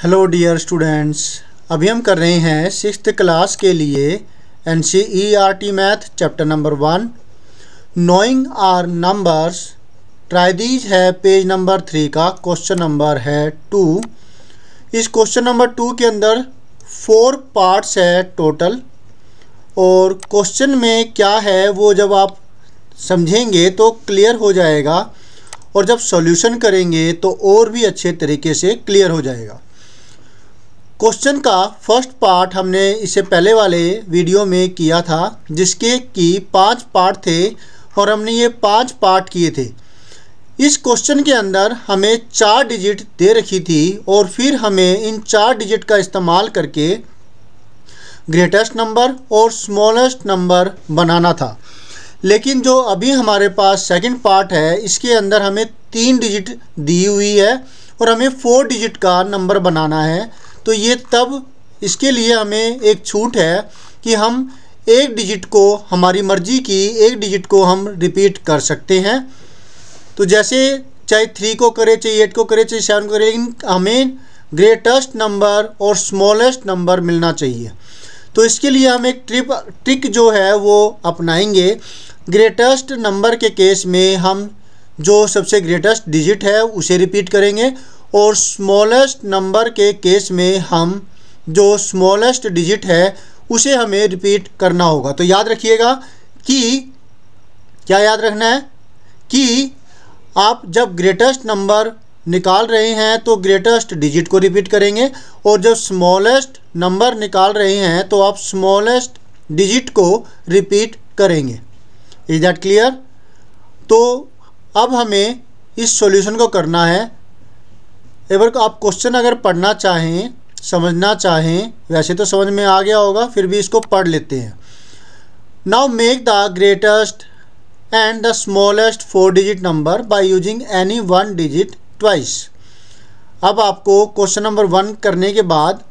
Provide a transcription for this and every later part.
Hello dear students, अभी हम कर रहे हैं 6th क्लास के लिए NCERT math chapter number 1 knowing our numbers. Try these है पेज नंबर 3 का क्वेश्चन नंबर है 2। इस क्वेश्चन नंबर 2 के अंदर 4 पार्ट्स है टोटल, और क्वेश्चन में क्या है वो जब आप समझेंगे तो क्लियर हो जाएगा, और जब सॉल्यूशन करेंगे तो और भी अच्छे तरीके से क्लियर हो जाएगा। क्वेश्चन का फर्स्ट पार्ट हमने इससे पहले वाले वीडियो में किया था, जिसके कि 5 पार्ट थे और हमने ये 5 पार्ट किए थे। इस क्वेश्चन के अंदर हमें 4 डिजिट दे रखी थी और फिर हमें इन 4 डिजिट का इस्तेमाल करके ग्रेटेस्ट नंबर और स्मॉलेस्ट नंबर बनाना था। लेकिन जो अभी हमारे पास सेकंड पार्ट है, इसके अंदर हमें 3 डिजिट दी हुई है और हमें 4 डिजिट का नंबर बनाना है। तो ये तब इसके लिए हमें एक छूट है कि हम एक डिजिट को, हमारी मर्ज़ी की एक डिजिट को हम रिपीट कर सकते हैं। तो जैसे चाहे 3 को करे, चाहे 8 को करे, चाहे 7 को करे, लेकिन हमें ग्रेटेस्ट नंबर और स्मॉलेस्ट नंबर मिलना चाहिए। तो इसके लिए हम एक ट्रिक जो है वो अपनाएंगे। ग्रेटेस्ट नंबर के केस में हम जो सबसे ग्रेटेस्ट डिजिट है उसे रिपीट करेंगे, और स्मॉलेस्ट नंबर के केस में हम जो स्मॉलेस्ट डिजिट है उसे हमें रिपीट करना होगा। तो याद रखिएगा कि क्या याद रखना है कि आप जब ग्रेटेस्ट नंबर निकाल रहे हैं तो ग्रेटेस्ट डिजिट को रिपीट करेंगे, और जब स्मॉलेस्ट नंबर निकाल रहे हैं तो आप स्मॉलेस्ट डिजिट को रिपीट करेंगे। Is that clear? तो अब हमें इस सॉल्यूशन को करना है। एवर को आप क्वेश्चन अगर पढ़ना चाहें, समझना चाहें, वैसे तो समझ में आ गया होगा, फिर भी इसको पढ़ लेते हैं। Now make the greatest and the smallest 4 digit number by using any 1 digit twice. अब आपको क्वेश्चन नंबर 1 करने के बाद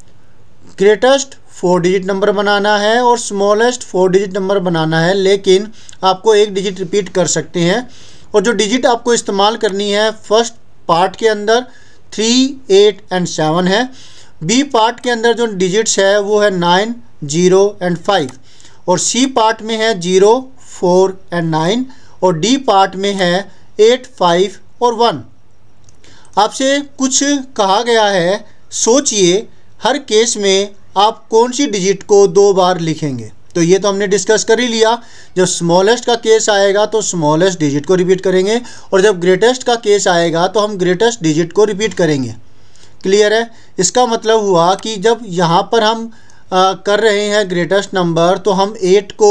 ग्रेटेस्ट 4 डिजिट नंबर बनाना है और स्मॉलेस्ट 4 डिजिट नंबर बनाना है, लेकिन आपको एक डिजिट रिपीट कर सकते हैं। और जो डिजिट आपको इस्तेमाल करनी है फर्स्ट पार्ट के अंदर 3, 8 एंड 7 है। बी पार्ट के अंदर जो डिजिट्स है वो है 9, 0 एंड 5, और सी पार्ट में है 0, 4 एंड 9, और डी पार्ट में है 8, 5 और 1। आपसे कुछ कहा गया है, सोचिए हर केस में आप कौन सी डिजिट को 2 बार लिखेंगे। तो ये तो हमने डिस्कस कर ही लिया। जब स्मॉलेस्ट का केस आएगा तो स्मॉलेस्ट डिजिट को रिपीट करेंगे, और जब ग्रेटेस्ट का केस आएगा तो हम ग्रेटेस्ट डिजिट को रिपीट करेंगे। क्लियर है? इसका मतलब हुआ कि जब यहाँ पर हम कर रहे हैं ग्रेटेस्ट नंबर तो हम 8 को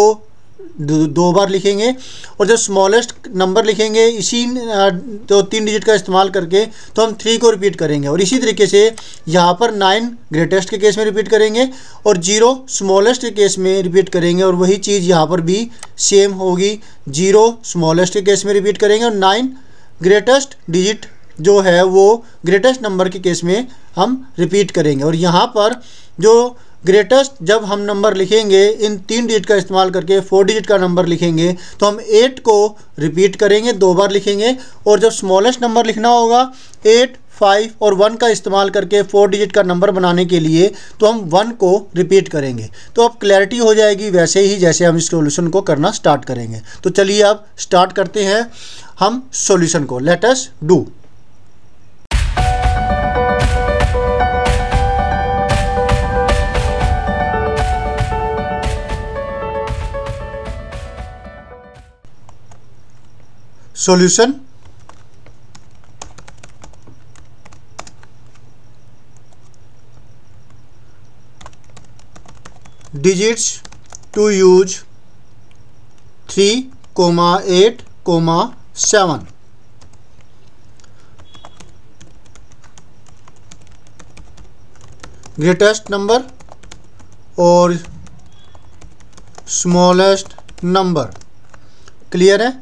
2 बार लिखेंगे, और जब स्मॉलेस्ट नंबर लिखेंगे इसी तो 3 डिजिट का इस्तेमाल करके तो हम 3 को रिपीट करेंगे। और इसी तरीके से यहाँ पर 9 ग्रेटेस्ट के केस में रिपीट करेंगे और 0 स्मॉलेस्ट के केस में रिपीट करेंगे, और वही चीज़ यहाँ पर भी सेम होगी। 0 स्मॉलेस्ट के केस में रिपीट करेंगे और 9 ग्रेटेस्ट डिजिट जो है वो ग्रेटेस्ट नंबर के केस में हम रिपीट करेंगे। और यहाँ पर जो ग्रेटेस्ट जब हम नंबर लिखेंगे इन 3 डिजिट का इस्तेमाल करके 4 डिजिट का नंबर लिखेंगे तो हम 8 को रिपीट करेंगे, 2 बार लिखेंगे, और जब स्मॉलेस्ट नंबर लिखना होगा 8, 5 और 1 का इस्तेमाल करके 4 डिजिट का नंबर बनाने के लिए तो हम 1 को रिपीट करेंगे। तो अब क्लैरिटी हो जाएगी वैसे ही जैसे हम इस सॉल्यूशन को करना स्टार्ट करेंगे। तो चलिए अब स्टार्ट करते हैं हम सॉल्यूशन को। Let us do. Solution. Digits to use 3, 8, 7। Greatest number और स्मॉलेस्ट नंबर। क्लियर है?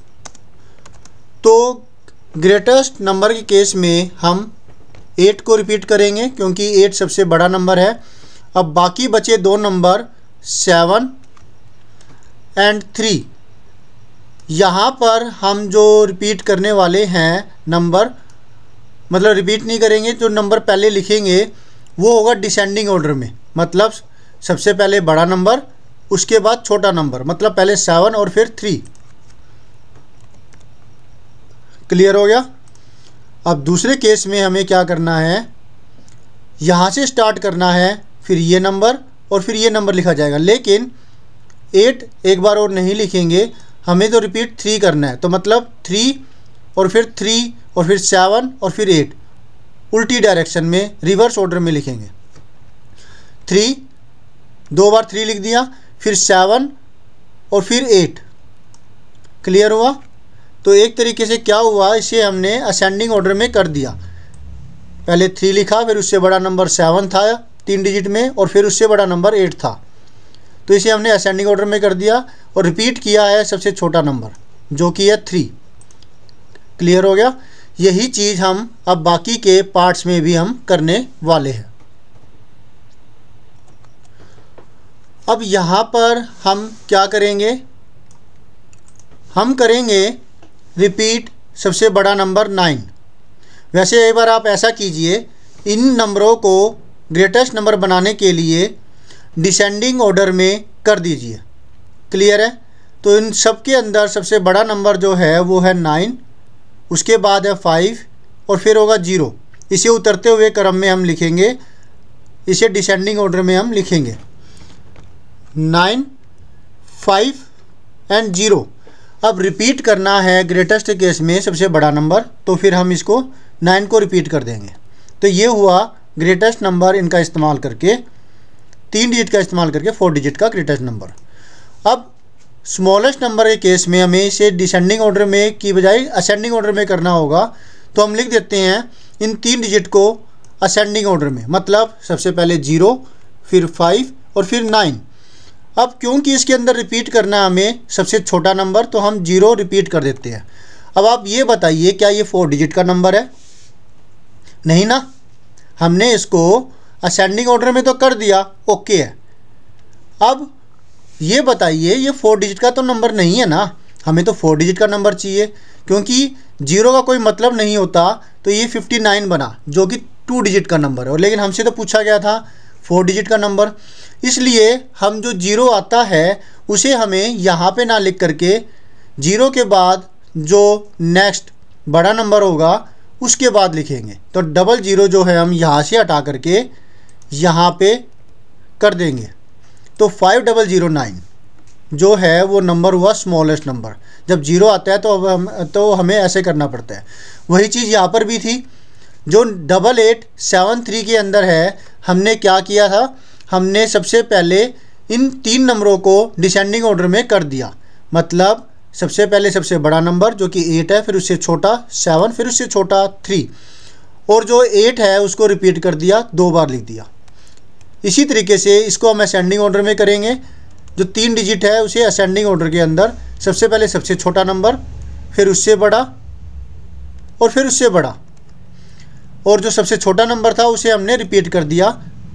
तो ग्रेटेस्ट नंबर के केस में हम 8 को रिपीट करेंगे क्योंकि 8 सबसे बड़ा नंबर है। अब बाकी बचे 2 नंबर 7 एंड 3। यहाँ पर हम जो रिपीट करने वाले हैं नंबर मतलब रिपीट नहीं करेंगे, जो नंबर पहले लिखेंगे वो होगा डिसेंडिंग ऑर्डर में, मतलब सबसे पहले बड़ा नंबर उसके बाद छोटा नंबर, मतलब पहले 7 और फिर 3। क्लियर हो गया। अब दूसरे केस में हमें क्या करना है, यहाँ से स्टार्ट करना है, फिर ये नंबर और फिर ये नंबर लिखा जाएगा, लेकिन 8 एक बार और नहीं लिखेंगे, हमें तो रिपीट 3 करना है। तो मतलब 3 और फिर 3 और फिर 7 और फिर 8 उल्टी डायरेक्शन में रिवर्स ऑर्डर में लिखेंगे। 3 2 बार 3 लिख दिया, फिर 7 और फिर 8। क्लियर हुआ। तो एक तरीके से क्या हुआ, इसे हमने असेंडिंग ऑर्डर में कर दिया। पहले 3 लिखा, फिर उससे बड़ा नंबर 7 था 3 डिजिट में, और फिर उससे बड़ा नंबर 8 था। तो इसे हमने असेंडिंग ऑर्डर में कर दिया और रिपीट किया है सबसे छोटा नंबर जो कि है 3। क्लियर हो गया। यही चीज़ हम अब बाकी के पार्ट्स में भी हम करने वाले हैं। अब यहाँ पर हम क्या करेंगे, हम करेंगे रिपीट सबसे बड़ा नंबर 9। वैसे एक बार आप ऐसा कीजिए, इन नंबरों को ग्रेटेस्ट नंबर बनाने के लिए डिसेंडिंग ऑर्डर में कर दीजिए। क्लियर है। तो इन सब के अंदर सबसे बड़ा नंबर जो है वो है 9, उसके बाद है 5 और फिर होगा 0। इसे उतरते हुए क्रम में हम लिखेंगे, इसे डिसेंडिंग ऑर्डर में हम लिखेंगे 9 5 एंड 0। अब रिपीट करना है ग्रेटेस्ट केस में सबसे बड़ा नंबर, तो फिर हम इसको 9 को रिपीट कर देंगे। तो ये हुआ ग्रेटेस्ट नंबर, इनका इस्तेमाल करके 3 डिजिट का इस्तेमाल करके 4 डिजिट का ग्रेटेस्ट नंबर। अब स्मॉलेस्ट नंबर के केस में हमें इसे डिसेंडिंग ऑर्डर में की बजाय असेंडिंग ऑर्डर में करना होगा। तो हम लिख देते हैं इन 3 डिजिट को असेंडिंग ऑर्डर में, मतलब सबसे पहले 0 फिर 5 और फिर 9। अब क्योंकि इसके अंदर रिपीट करना है हमें सबसे छोटा नंबर, तो हम 0 रिपीट कर देते हैं। अब आप ये बताइए, क्या ये 4 डिजिट का नंबर है? नहीं ना, हमने इसको असेंडिंग ऑर्डर में तो कर दिया, ओके है। अब ये बताइए, ये 4 डिजिट का तो नंबर नहीं है ना, हमें तो 4 डिजिट का नंबर चाहिए, क्योंकि 0 का कोई मतलब नहीं होता। तो ये 59 बना जो कि 2 डिजिट का नंबर है, और लेकिन हमसे तो पूछा गया था 4 डिजिट का नंबर। इसलिए हम जो 0 आता है उसे हमें यहाँ पे ना लिख करके 0 के बाद जो नेक्स्ट बड़ा नंबर होगा उसके बाद लिखेंगे। तो 00 जो है हम यहाँ से हटा करके यहाँ पे कर देंगे। तो 5009 जो है वो नंबर हुआ स्मॉलेस्ट नंबर। जब 0 आता है तो हमें ऐसे करना पड़ता है। वही चीज़ यहाँ पर भी थी। जो 8873 के अंदर है, हमने क्या किया था, हमने सबसे पहले इन 3 नंबरों को डिसेंडिंग ऑर्डर में कर दिया। मतलब सबसे पहले सबसे बड़ा नंबर जो कि 8 है, फिर उससे छोटा 7, फिर उससे छोटा 3, और जो 8 है उसको रिपीट कर दिया, 2 बार लिख दिया। इसी तरीके से इसको हम असेंडिंग ऑर्डर में करेंगे। जो 3 डिजिट है उसे असेंडिंग ऑर्डर के अंदर सबसे पहले सबसे छोटा नंबर, फिर उससे बड़ा और फिर उससे बड़ा, और जो सबसे छोटा नंबर था उसे हमने रिपीट कर दिया,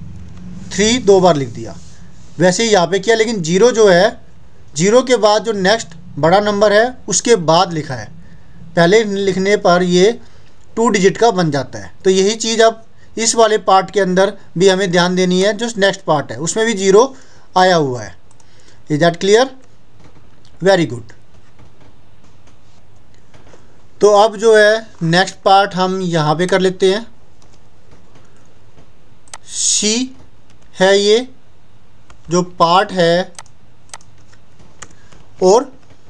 3 2 बार लिख दिया। वैसे ही यहाँ पे किया, लेकिन 0 जो है, 0 के बाद जो नेक्स्ट बड़ा नंबर है उसके बाद लिखा है। पहले लिखने पर ये 2 डिजिट का बन जाता है। तो यही चीज़ अब इस वाले पार्ट के अंदर भी हमें ध्यान देनी है। जो नेक्स्ट पार्ट है उसमें भी 0 आया हुआ है। Is that clear? Very good. तो अब जो है नेक्स्ट पार्ट हम यहाँ पे कर लेते हैं। सी है ये जो पार्ट है, और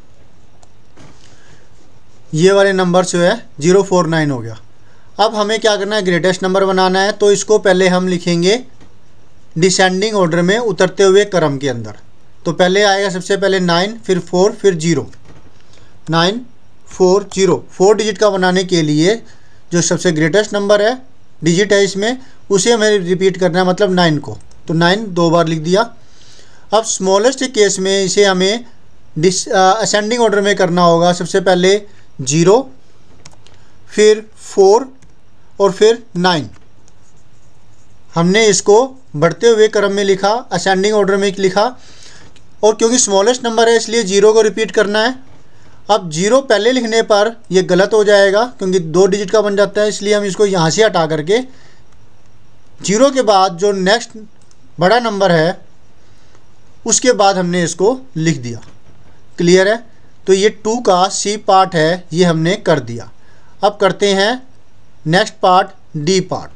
ये वाले नंबर जो है 049 हो गया। अब हमें क्या करना है, ग्रेटेस्ट नंबर बनाना है। तो इसको पहले हम लिखेंगे डिसेंडिंग ऑर्डर में, उतरते हुए क्रम के अंदर। तो पहले आएगा सबसे पहले 9, फिर 4, फिर 0। 9 4 0। 4 डिजिट का बनाने के लिए जो सबसे ग्रेटेस्ट नंबर है, डिजिट है इसमें, उसे हमें रिपीट करना है, मतलब 9 को। तो 9 2 बार लिख दिया। अब स्मॉलेस्ट केस में इसे हमें असेंडिंग ऑर्डर में करना होगा। सबसे पहले 0, फिर 4 और फिर 9। हमने इसको बढ़ते हुए क्रम में लिखा, असेंडिंग ऑर्डर में लिखा, और क्योंकि स्मॉलेस्ट नंबर है इसलिए 0 को रिपीट करना है। अब 0 पहले लिखने पर ये गलत हो जाएगा क्योंकि 2 डिजिट का बन जाता है, इसलिए हम इसको यहाँ से हटा करके 0 के बाद जो नेक्स्ट बड़ा नंबर है उसके बाद हमने इसको लिख दिया। क्लियर है? तो ये 2 का सी पार्ट है, ये हमने कर दिया। अब करते हैं नेक्स्ट पार्ट, डी पार्ट।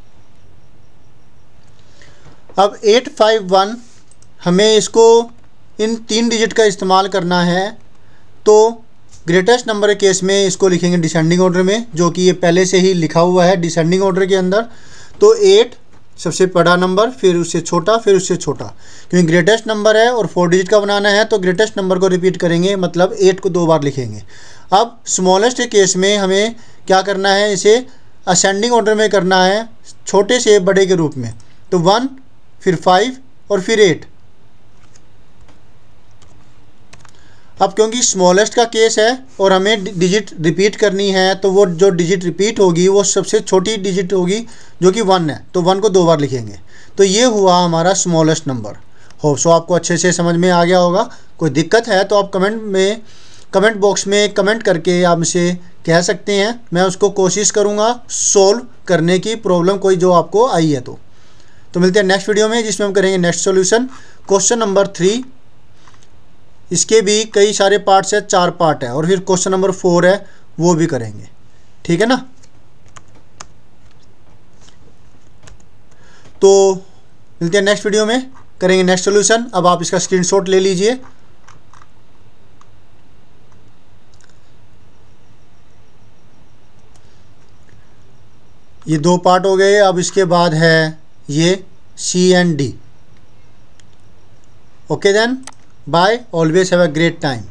अब 851 हमें इसको इन 3 डिजिट का इस्तेमाल करना है, तो ग्रेटेस्ट नंबर के केस में इसको लिखेंगे डिसेंडिंग ऑर्डर में, जो कि ये पहले से ही लिखा हुआ है डिसेंडिंग ऑर्डर के अंदर। तो 8 सबसे बड़ा नंबर, फिर उससे छोटा, फिर उससे छोटा, क्योंकि ग्रेटेस्ट नंबर है और 4 डिजिट का बनाना है तो ग्रेटेस्ट नंबर को रिपीट करेंगे, मतलब 8 को 2 बार लिखेंगे। अब स्मॉलेस्ट के केस में हमें क्या करना है, इसे असेंडिंग ऑर्डर में करना है, छोटे से बड़े के रूप में। तो 1, फिर 5 और फिर 8। अब क्योंकि स्मॉलेस्ट का केस है और हमें डिजिट रिपीट करनी है, तो वो जो डिजिट रिपीट होगी वो सबसे छोटी डिजिट होगी जो कि 1 है, तो 1 को 2 बार लिखेंगे। तो ये हुआ हमारा स्मॉलेस्ट नंबर। होप सो आपको अच्छे से समझ में आ गया होगा। कोई दिक्कत है तो आप कमेंट बॉक्स में कमेंट करके आप मुझे कह सकते हैं, मैं उसको कोशिश करूँगा सोल्व करने की, प्रॉब्लम कोई जो आपको आई है। तो मिलते हैं नेक्स्ट वीडियो में, जिसमें हम करेंगे नेक्स्ट सॉल्यूशन, क्वेश्चन नंबर 3। इसके भी कई सारे पार्ट्स है, 4 पार्ट है, और फिर क्वेश्चन नंबर 4 है, वो भी करेंगे। ठीक है ना? तो मिलते हैं नेक्स्ट वीडियो में, करेंगे नेक्स्ट सॉल्यूशन। अब आप इसका स्क्रीनशॉट ले लीजिए। ये 2 पार्ट हो गए। अब इसके बाद है ये C and D। Okay then, bye, always have a great time.